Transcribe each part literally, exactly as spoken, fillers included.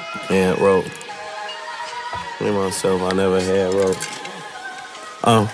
Can't rope. Me myself, I never had rope. Um.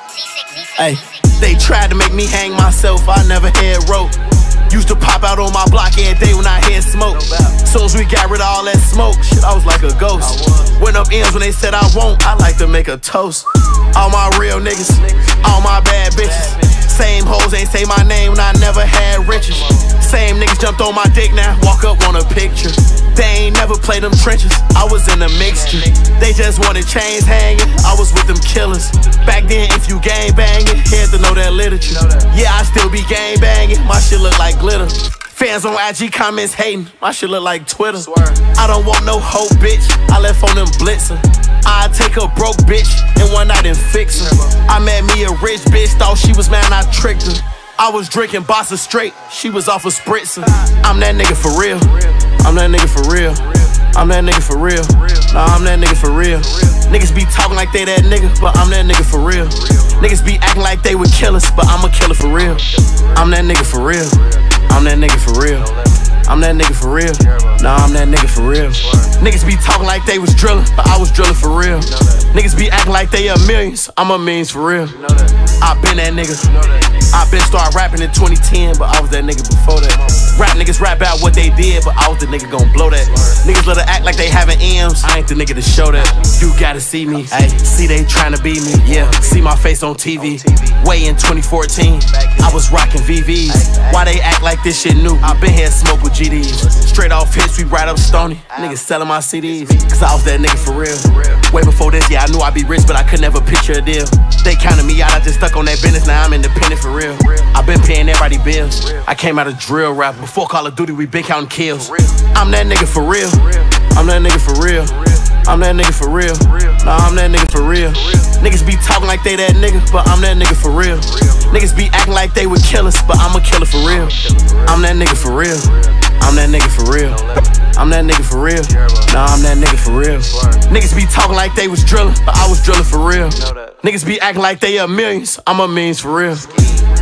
Hey, they tried to make me hang myself, I never had rope. Used to pop out on my block every day when I had smoke. Soon as we got rid of all that smoke, shit, I was like a ghost. Went up ends when they said I won't, I like to make a toast. All my real niggas, all my bad bitches. Same hoes ain't say my name when I never had riches. Same niggas jumped on my dick now, walk up on a picture. They ain't never played them trenches, I was in a mixture. They just wanted chains hanging, I was with them killers. Back then, if you gang banging, had to know that literature. Yeah, I still be gang banging, my shit look like glitter. Fans on I G comments hating, my shit look like Twitter. I don't want no hoe bitch, I left on them blitzer. I take a broke bitch and one night and fix her. I met me a rich bitch, thought she was mad, I tricked her. I was drinking Bossa straight, she was off a spritzer. I'm that nigga for real, I'm that nigga for real. I'm that nigga for real, nah, I'm that nigga for real. Niggas be talking like they that nigga, but I'm that nigga for real. Niggas be acting like they would kill us, but I'm a killer for real. I'm that nigga for real, I'm that nigga for real. I'm that nigga for real, nah, I'm that nigga for real. Niggas be talking like they was drilling, but I was drilling for real. Niggas be acting like they are millions, I'm a millions for real. I been that nigga, I been started rapping in twenty ten, but I was that nigga before that. Rap niggas rap about what they did, but I was the nigga gon' blow that. Niggas let her act like they having M's, I ain't the nigga to show that. You gotta see me, ayy, see they tryna be me, yeah. See my face on T V, way in twenty fourteen, I was rocking V Vs. Why they act like this shit new? I been here smoke with G Ds. Straight off hits, we right up Stony. Niggas selling my C Ds, cause I was that nigga for real. Way before this, yeah, I knew I'd be rich, but I could never picture a deal. They counted me out, I just stuck on that business, now I'm independent for real. I been paying everybody bills, I came out a drill rapper. Before Call of Duty, we been counting kills. I'm that nigga for real, I'm that nigga for real. I'm that nigga for real, nah, I'm that nigga for real. Niggas be talking like they that nigga, but I'm that nigga for real. Niggas be acting like they would kill us, but I'm a killer for real. I'm that nigga for real, I'm that nigga for real. I'm that nigga for real, nah, I'm that nigga for real. Niggas be talking like they was drilling, but I was drilling for real. Niggas be acting like they are millions, I'm a millions for real.